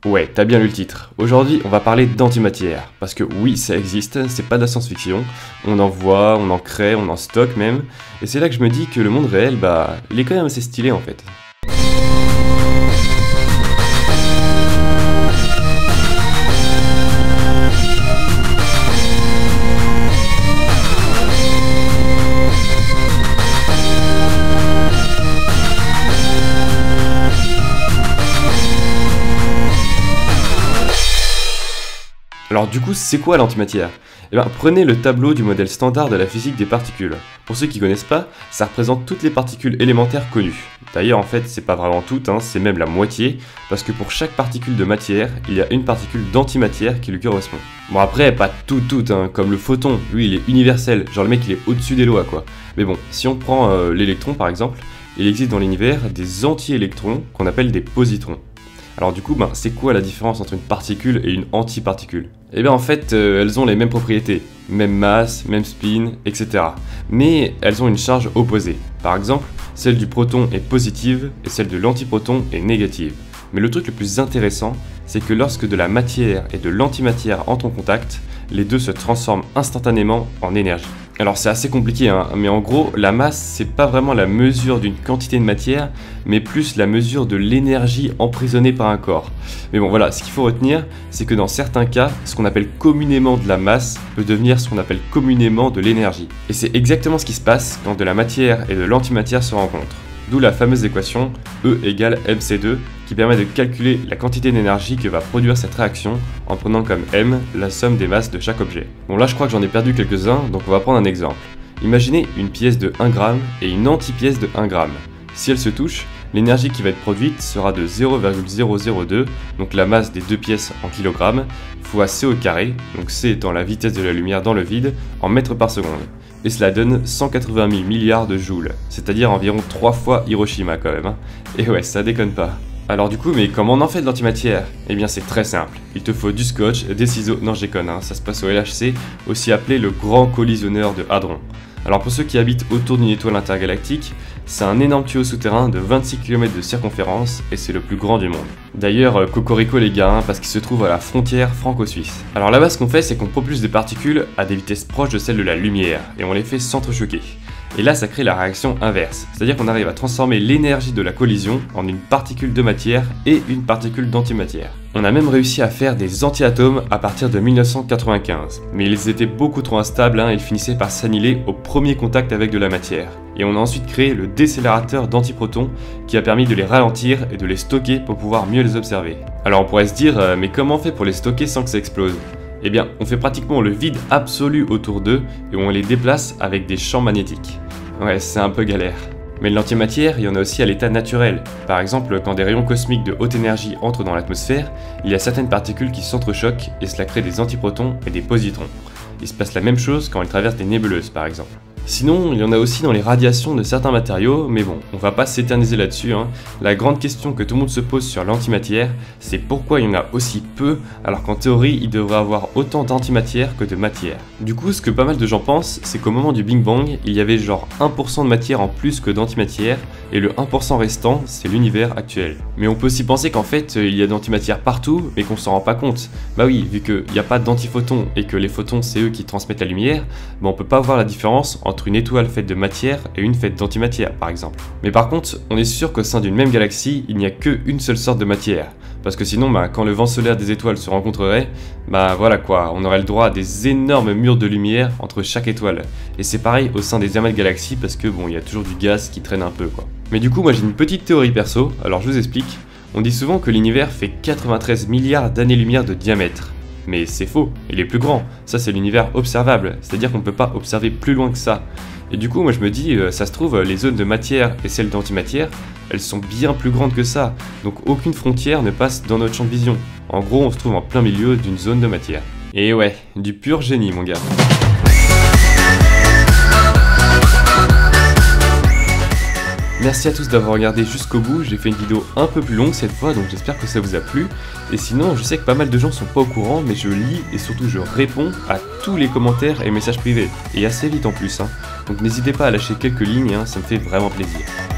Ouais, t'as bien lu le titre. Aujourd'hui, on va parler d'antimatière. Parce que oui, ça existe, c'est pas de la science-fiction. On en voit, on en crée, on en stocke même. Et c'est là que je me dis que le monde réel, il est quand même assez stylé en fait. Alors du coup, c'est quoi l'antimatière? Prenez le tableau du modèle standard de la physique des particules. Pour ceux qui connaissent pas, ça représente toutes les particules élémentaires connues. D'ailleurs, en fait, c'est pas vraiment toutes, c'est même la moitié, parce que pour chaque particule de matière, il y a une particule d'antimatière qui lui correspond. Bon après, pas toutes, comme le photon, lui il est universel, genre le mec il est au-dessus des lois quoi. Mais bon, si on prend l'électron par exemple, il existe dans l'univers des anti-électrons qu'on appelle des positrons. Alors du coup, c'est quoi la différence entre une particule et une antiparticule? En fait, elles ont les mêmes propriétés, même masse, même spin, etc. Mais elles ont une charge opposée. Par exemple, celle du proton est positive et celle de l'antiproton est négative. Mais le truc le plus intéressant, c'est que lorsque de la matière et de l'antimatière entrent en contact, les deux se transforment instantanément en énergie. Alors c'est assez compliqué, mais en gros, la masse, c'est pas vraiment la mesure d'une quantité de matière, mais plus la mesure de l'énergie emprisonnée par un corps. Mais bon voilà, ce qu'il faut retenir, c'est que dans certains cas, ce qu'on appelle communément de la masse peut devenir ce qu'on appelle communément de l'énergie. Et c'est exactement ce qui se passe quand de la matière et de l'antimatière se rencontrent. D'où la fameuse équation E égale mc2 qui permet de calculer la quantité d'énergie que va produire cette réaction en prenant comme m la somme des masses de chaque objet. Bon là je crois que j'en ai perdu quelques-uns, donc on va prendre un exemple. Imaginez une pièce de 1 g et une anti-pièce de 1 g. Si elles se touchent, l'énergie qui va être produite sera de 0,002, donc la masse des deux pièces en kilogrammes, fois c au carré, donc c étant la vitesse de la lumière dans le vide, en mètres par seconde. Et cela donne 180 000 milliards de joules, c'est-à-dire environ 3 fois Hiroshima quand même. Et ouais, ça déconne pas. Alors du coup, mais comment on en fait de l'antimatière? C'est très simple. Il te faut du scotch, des ciseaux, non je déconne, ça se passe au LHC, aussi appelé le grand collisionneur de Hadron. Alors pour ceux qui habitent autour d'une étoile intergalactique, c'est un énorme tuyau souterrain de 26 km de circonférence et c'est le plus grand du monde. D'ailleurs, cocorico les gars, parce qu'il se trouve à la frontière franco-suisse. Alors là-bas, ce qu'on fait, c'est qu'on propulse des particules à des vitesses proches de celles de la lumière et on les fait s'entrechoquer. Et là, ça crée la réaction inverse, c'est-à-dire qu'on arrive à transformer l'énergie de la collision en une particule de matière et une particule d'antimatière. On a même réussi à faire des antiatomes à partir de 1995, mais ils étaient beaucoup trop instables et ils finissaient par s'annihiler au premier contact avec de la matière. Et on a ensuite créé le décélérateur d'antiprotons qui a permis de les ralentir et de les stocker pour pouvoir mieux les observer. Alors on pourrait se dire, mais comment on fait pour les stocker sans que ça explose ? On fait pratiquement le vide absolu autour d'eux et on les déplace avec des champs magnétiques. Ouais, c'est un peu galère. Mais l'antimatière, il y en a aussi à l'état naturel. Par exemple, quand des rayons cosmiques de haute énergie entrent dans l'atmosphère, il y a certaines particules qui s'entrechoquent et cela crée des antiprotons et des positrons. Il se passe la même chose quand elles traversent des nébuleuses par exemple. Sinon, il y en a aussi dans les radiations de certains matériaux, mais bon, on va pas s'éterniser là-dessus. La grande question que tout le monde se pose sur l'antimatière, c'est pourquoi il y en a aussi peu, alors qu'en théorie, il devrait avoir autant d'antimatière que de matière. Du coup, ce que pas mal de gens pensent, c'est qu'au moment du Big Bang, il y avait genre 1% de matière en plus que d'antimatière, et le 1% restant, c'est l'univers actuel. Mais on peut aussi penser qu'en fait, il y a d'antimatière partout, mais qu'on s'en rend pas compte. Bah oui, vu qu'il n'y a pas d'antiphotons, et que les photons, c'est eux qui transmettent la lumière, on peut pas voir la différence entre une étoile faite de matière et une faite d'antimatière par exemple. Mais par contre, on est sûr qu'au sein d'une même galaxie, il n'y a qu'une seule sorte de matière. Parce que sinon, quand le vent solaire des étoiles se rencontrerait, voilà quoi, on aurait le droit à des énormes murs de lumière entre chaque étoile. Et c'est pareil au sein des amas de galaxies parce que il y a toujours du gaz qui traîne un peu quoi. Mais du coup, moi j'ai une petite théorie perso, alors je vous explique. On dit souvent que l'univers fait 93 milliards d'années-lumière de diamètre. Mais c'est faux, il est plus grand, ça c'est l'univers observable, c'est-à-dire qu'on ne peut pas observer plus loin que ça. Et du coup moi je me dis, ça se trouve, les zones de matière et celles d'antimatière, elles sont bien plus grandes que ça, donc aucune frontière ne passe dans notre champ de vision. En gros on se trouve en plein milieu d'une zone de matière. Et ouais, du pur génie mon gars. Merci à tous d'avoir regardé jusqu'au bout, j'ai fait une vidéo un peu plus longue cette fois, donc j'espère que ça vous a plu. Et sinon, je sais que pas mal de gens sont pas au courant, mais je lis et surtout je réponds à tous les commentaires et messages privés. Et assez vite en plus, Donc n'hésitez pas à lâcher quelques lignes, ça me fait vraiment plaisir.